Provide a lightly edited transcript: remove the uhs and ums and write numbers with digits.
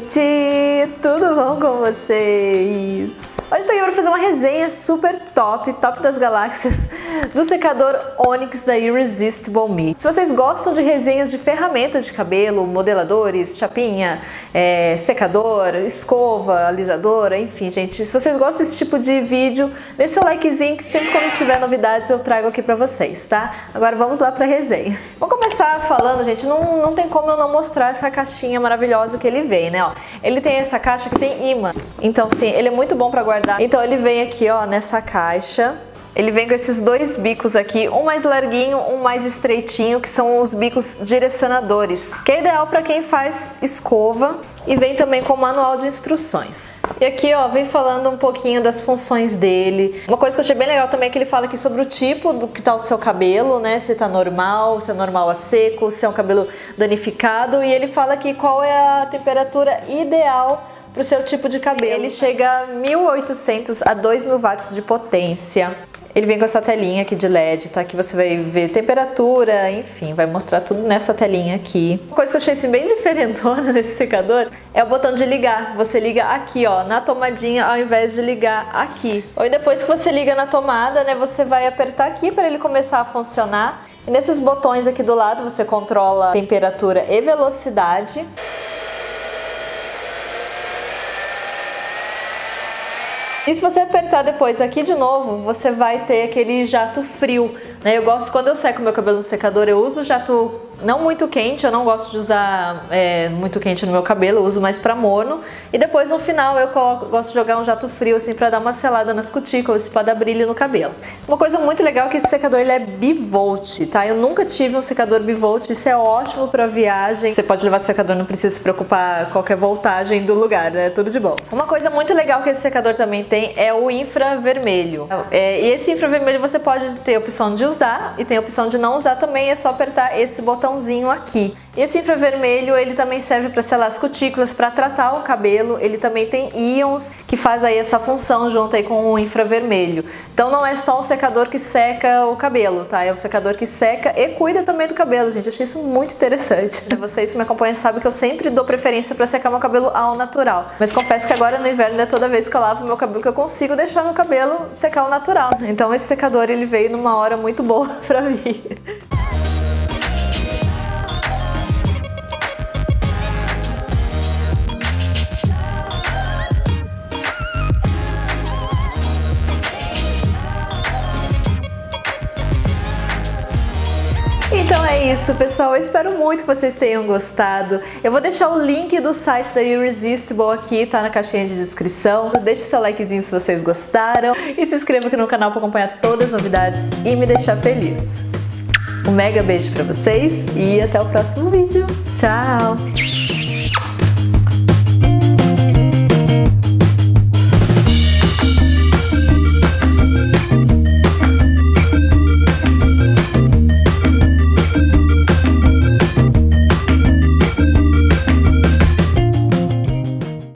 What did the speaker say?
gente! Tudo bom com vocês? Hoje estou aqui para fazer uma resenha super top das galáxias, do secador Onyx da Irresistible Me. Se vocês gostam de resenhas de ferramentas de cabelo, modeladores, chapinha, secador, escova, alisadora, enfim, gente, se vocês gostam desse tipo de vídeo, dê seu likezinho que sempre quando tiver novidades eu trago aqui para vocês, tá? Agora vamos lá para a resenha. Vou começar falando, gente, não tem como eu não mostrar essa caixinha maravilhosa que ele vem, né? Ó, ele tem essa caixa que tem imã, então sim, ele é muito bom para guardar. Então ele vem aqui, ó, nessa caixa. Ele vem com esses dois bicos aqui, um mais larguinho, um mais estreitinho, que são os bicos direcionadores, que é ideal para quem faz escova, e vem também com o manual de instruções. E aqui, ó, vem falando um pouquinho das funções dele. Uma coisa que eu achei bem legal também é que ele fala aqui sobre o tipo do que tá o seu cabelo, né? Se tá normal, se é normal a seco, se é um cabelo danificado, e ele fala aqui qual é a temperatura ideal para o seu tipo de cabelo. Ele chega a 1.800 a 2.000 watts de potência. Ele vem com essa telinha aqui de LED, tá? Que você vai ver temperatura, enfim, vai mostrar tudo nessa telinha aqui. Uma coisa que eu achei assim, bem diferentona nesse secador é o botão de ligar. Você liga aqui, ó, na tomadinha, ao invés de ligar aqui. Ou depois que você liga na tomada, né, você vai apertar aqui para ele começar a funcionar. E nesses botões aqui do lado você controla a temperatura e velocidade. E se você apertar depois aqui de novo, você vai ter aquele jato frio, né? Eu gosto, quando eu seco meu cabelo no secador, eu uso jato não muito quente, eu não gosto de usar muito quente no meu cabelo, eu uso mais pra morno. E depois no final eu gosto de jogar um jato frio assim pra dar uma selada nas cutículas, pra dar brilho no cabelo. Uma coisa muito legal é que esse secador ele é bivolt, tá? Eu nunca tive um secador bivolt, isso é ótimo pra viagem. Você pode levar secador, não precisa se preocupar com qualquer voltagem do lugar, né? Tudo de bom. Uma coisa muito legal que esse secador também tem é o infravermelho. E esse infravermelho você pode ter a opção de usar e tem a opção de não usar também, é só apertar esse botãozinho aqui. Esse infravermelho ele também serve para selar as cutículas, para tratar o cabelo. Ele também tem íons que faz aí essa função junto aí com o infravermelho. Então não é só um secador que seca o cabelo, tá? É um secador que seca e cuida também do cabelo, gente. Eu achei isso muito interessante. Vocês que me acompanham sabem que eu sempre dou preferência para secar meu cabelo ao natural. Mas confesso que agora no inverno é toda vez que eu lavo meu cabelo que eu consigo deixar meu cabelo secar ao natural. Então esse secador ele veio numa hora muito boa pra mim. Então é isso, pessoal. Eu espero muito que vocês tenham gostado. Eu vou deixar o link do site da Irresistible aqui, tá na caixinha de descrição. Deixe seu likezinho se vocês gostaram e se inscreva aqui no canal para acompanhar todas as novidades e me deixar feliz. Um mega beijo pra vocês e até o próximo vídeo. Tchau!